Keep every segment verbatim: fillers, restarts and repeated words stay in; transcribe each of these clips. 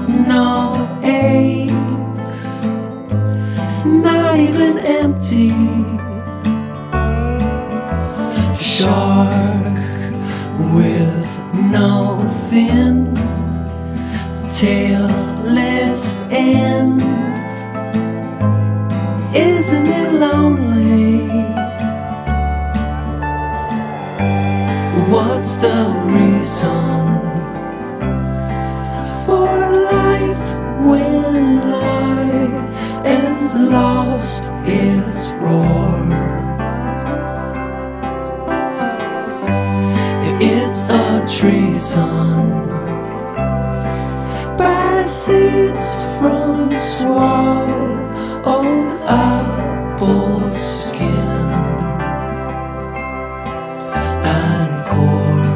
no aches, not even empty. Shark with no fin, tailless end. Isn't it lonely? What's the reason for life when life ends, lost its roar? It's a treason by seeds from swallowed apple skin and core.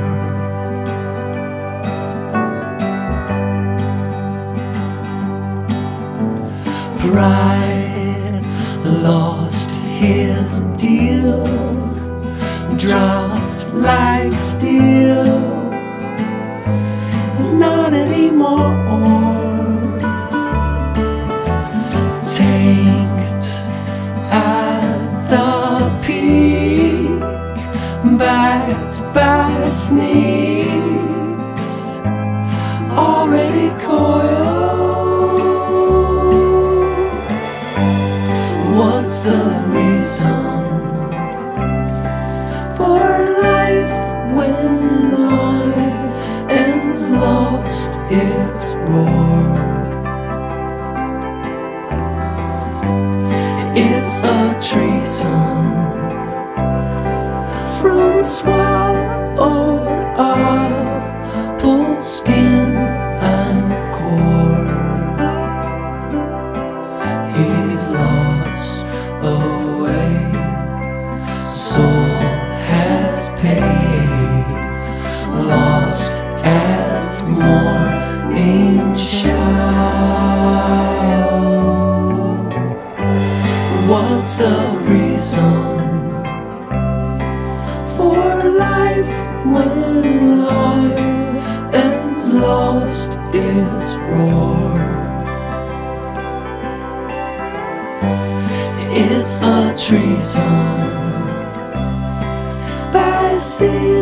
Pride lost his deal, dropped like steel, is not anymore. Tanked at the peak, backed by sneaks, already coiled. What's the reason for life when life ends, lost its roar? It's a treason from swallowed apple skin and core. He's lost away, soul has paid, lost as morning child. What's the reason for life when life ends, lost its roar? It's a treason by sea.